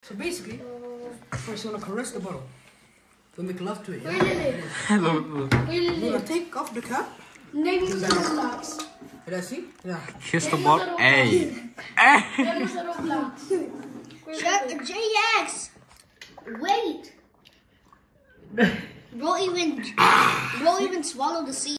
So basically, first you want to caress the bottle. To make love to it. Wait, Lili. You want to take off the cap. Name the blocks. Let's see. Yeah. Here's the bottle. Hey. JX. Wait. Bro even swallowed the seed.